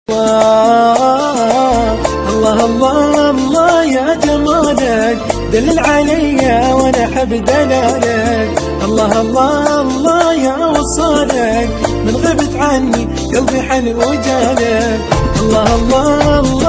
الله الله الله يا جمالك دلل عليا وانا احب دلالك. الله الله الله يا وصالك من غبت عني قلبي حن وجالك. الله الله